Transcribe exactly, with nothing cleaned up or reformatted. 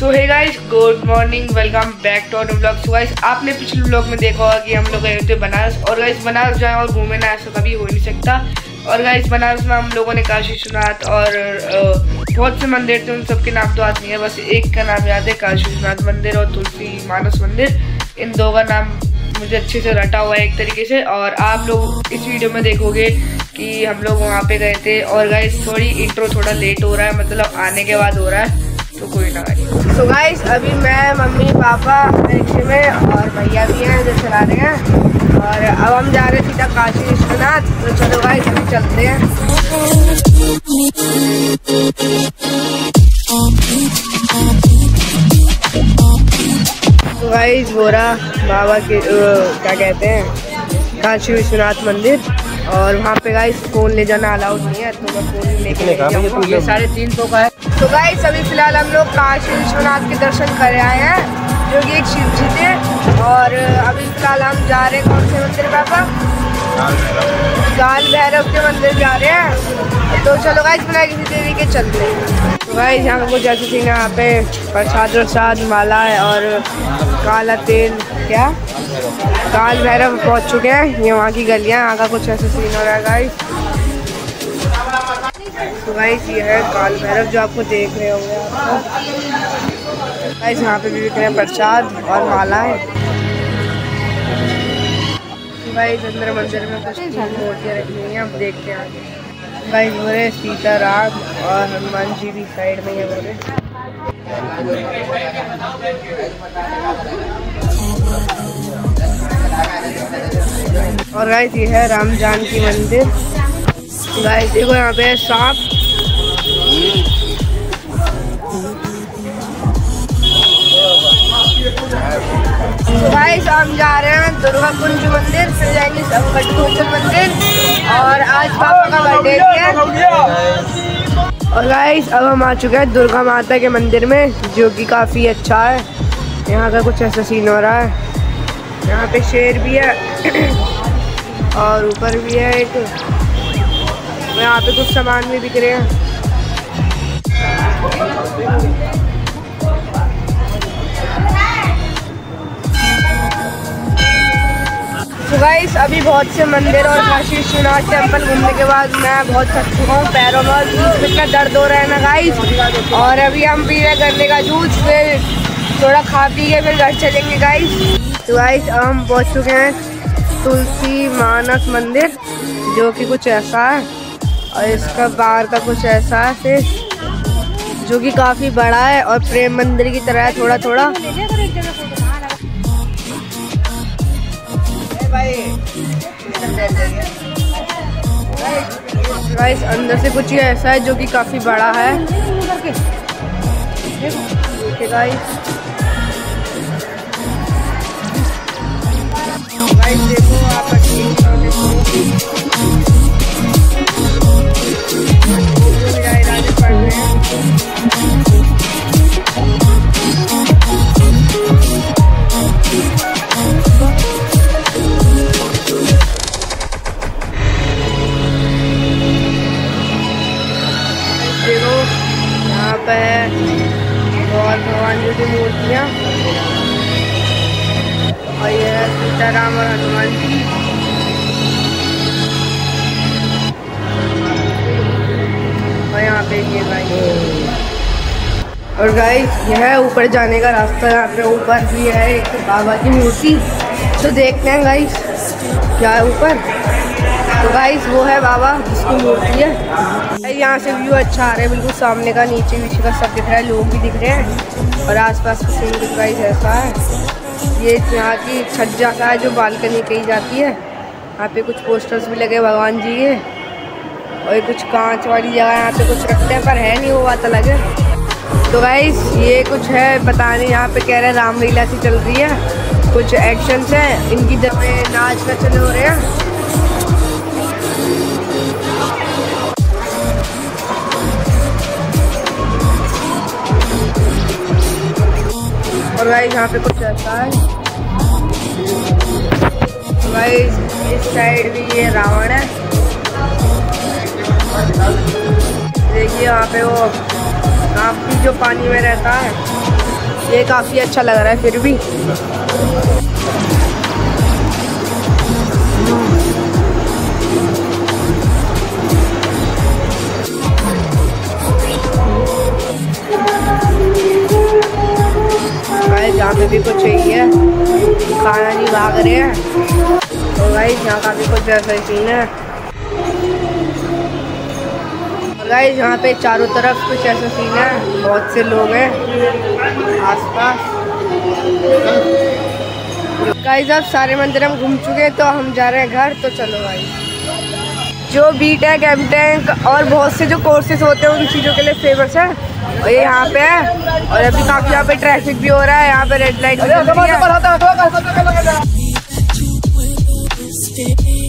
So hey guys, good morning, welcome back to our blog. So guys, आपने पिछले blog में देखा होगा कि हम लोग गए थे बनारस। और गाइस, बनारस जाए और घूमे ना, ऐसा कभी हो नहीं सकता। और गाइस, बनारस में हम लोगों ने काशी विश्वनाथ और बहुत से मंदिर थे, उन सब के नाम तो याद नहीं है, बस एक का नाम याद है, काशी विश्वनाथ मंदिर और तुलसी मानस मंदिर। इन दो का नाम मुझे अच्छे से रटा हुआ है एक तरीके से। और आप लोग इस वीडियो में देखोगे कि हम लोग वहाँ पे गए थे। और गाइस, थोड़ी इंट्रो थोड़ा लेट हो रहा है, मतलब आने के बाद हो रहा है, तो कोई ना गाइस। सो गाइस, अभी मैं, मम्मी, पापा रिक्शे में और भैया भी हैं जो चला रहे हैं। और अब हम जा रहे हैं सीधा काशी विश्वनाथ। तो चलो गाइस, अभी चलते हैं। तो गाइस, बोरा बाबा के क्या कहते हैं, काशी विश्वनाथ मंदिर। और वहाँ पे गाइस फोन ले जाना अलाउड नहीं है, तो मैं फोन लेके जाऊँगा। ये साढ़े तीन सौ का है। तो गाइस, अभी फिलहाल हम लोग काशी विश्वनाथ के दर्शन कर आए हैं, जो कि एक शिव जी थे। और अभी फिलहाल हम जा रहे हैं कौन से मंदिर पापा? काल भैरव के मंदिर जा रहे हैं। तो चलो गाइस, बिना किसी देरी के चलते हैं। तो गाइस, यहाँ कुछ ऐसे सीन है, यहाँ पे प्रसाद प्रसाद माला है और काला तेल, क्या काल भैरव पहुँच चुके हैं। ये वहाँ की गलियाँ, यहाँ का कुछ ऐसे सीन हो रहा है गाइस। तो गाइस, ये है काल भैरव जो आपको देख रहे होंगे आपको। गाइस, यहाँ पे भी बिक रहे हैं प्रसाद और मालाएं। गाइस, अंदर मंदिर में कुछ मूर्तियाँ रखी हुई हैं, अब देखते हैं आगे। गाइस, हो रहे सीताराम और हनुमान जी भी साइड में ही हो रहे। और गाइस, ये है राम जानकी मंदिर। गाइस, देखो यहाँ पे सांप। गाइस, हम जा रहे हैं दुर्गा कुंज मंदिर, फिर जाएंगे संकटमोचन मंदिर। और आज पापा का बर्थडे है। और गाइस, अब हम आ चुके हैं दुर्गा माता के मंदिर में, जो कि काफ़ी अच्छा है। यहाँ का कुछ ऐसा सीन हो रहा है। यहाँ पे शेर भी है और ऊपर भी है एक। यहाँ पे कुछ सामान भी बिक रहे हैं। तो गाइस, अभी बहुत से मंदिर और काशी विश्वनाथ टेम्पल घूमने के बाद मैं बहुत थक चुका हूँ, पैरों में इतना दर्द हो रहा है ना गाइस। और अभी हम पी रहे गन्ने का जूस, फिर थोड़ा खा पी के फिर घर चलेंगे गाइस। तो गाइस, अब हम पहुँच चुके हैं तुलसी मानस मंदिर, जो कि कुछ ऐसा है। और इसका बाहर का कुछ ऐसा है फिर, जो कि काफ़ी बड़ा है और प्रेम मंदिर की तरह है थोड़ा थोड़ा। गाइस, अंदर से कुछ ऐसा है जो कि काफ़ी बड़ा है। गाइस, गाइस देखो आप, देखो यहाँ पे और भगवान जी की मूर्तियाँ। और ये है सीताराम और हनुमान जी। और यहाँ पे ये गाइस, और गाइस, यह है ऊपर जाने का रास्ता। यहाँ पे ऊपर भी है एक बाबा की मूर्ति, तो देखते हैं गाइस क्या है ऊपर। तो गाइस, वो है बाबा जिसकी मूर्ति है। यहाँ से व्यू अच्छा आ रहा है, बिल्कुल सामने का, नीचे नीचे का सब दिख रहा है, लोग भी दिख रहे हैं। और आसपास का सीन भी गाइस ऐसा है। ये यहाँ की छज्जा का है जो बालकनी कही जाती है। यहाँ पे कुछ पोस्टर्स भी लगे भगवान जी के। और कुछ कांच वाली जगह यहाँ पे कुछ रखते हैं, पर है नहीं, वो बात अलग है। तो गाइस, ये कुछ है, पता नहीं, यहाँ पे कह रहे हैं रामलीला सी चल रही है, कुछ एक्शंस हैं इनकी तरफ में, नाच नचने हो रहे हैं। और गाइस, यहाँ पे कुछ ऐसा है। गाइस, इस साइड भी ये रावण है। देखिए यहाँ पे वो सांप भी जो पानी में रहता है। ये काफ़ी अच्छा लग रहा है फिर भी। यहाँ पे भी कुछ चाहिए, खाना नहीं भाग रहे हैं। तो गाइस यहाँ का भी कुछ ऐसा ही सीन है। गाइस यहाँ पे चारों तरफ कुछ ऐसा सीन है, बहुत से लोग हैं आसपास। गाइस अब सारे मंदिर हम घूम चुके हैं, तो हम जा रहे हैं घर। तो चलो गाइस, जो बी टेक एम टेक और बहुत से जो कोर्सेज होते हैं उन चीज़ों के लिए फेमस है। और ये यहाँ पे है, और अभी काफ़ी यहाँ पे ट्रैफिक भी हो रहा है। यहाँ पे रेड लाइट भी चल रही है।